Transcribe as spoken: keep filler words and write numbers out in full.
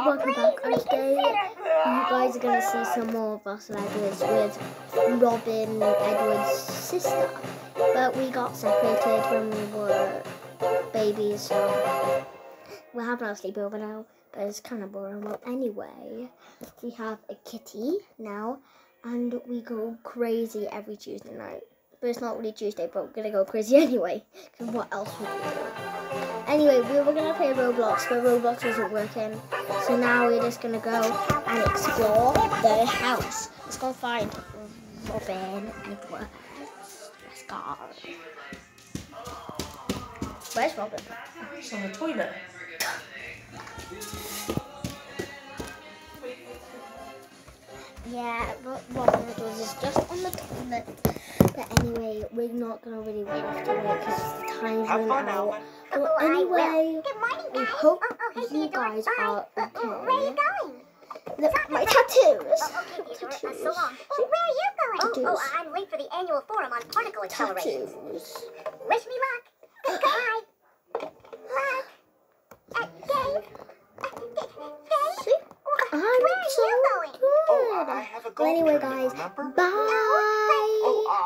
welcome back. And today you guys are going to see some more of us Edwards with Robin Edwards' sister. But we got separated when we were babies, so we're having our sleepover now. But it's kind of boring. Well, anyway, we have a kitty now, and we go crazy every Tuesday night. But it's not really Tuesday, but we're going to go crazy anyway. Because what else would we do? Anyway, we were going to play Roblox, but Roblox wasn't working. So now we're just going to go and explore the house. Let's go find Robin Edwards. Let's go. Where's Robin? He's on the toilet. Yeah, but Robin Edwards is just on the toilet. But anyway, we're not going to really have to wait because the time's running out. But anyway, we hope oh, oh, hey, you Theodore. guys Bye. are Oh, okay. oh, where are you going? Look, my tattoos. Oh, okay, Theodore. Uh, tattoos. so long. Oh, where are you going? Tattoos. Oh, oh, I'm late for the annual forum on particle acceleration. Tattoos. Wish me luck. Goodbye. Luck. Uh, Dave. Uh, Dave. See? I'm Where are so you going? good. Oh, I have a Well, anyway, golf tournament, guys, remember? bye.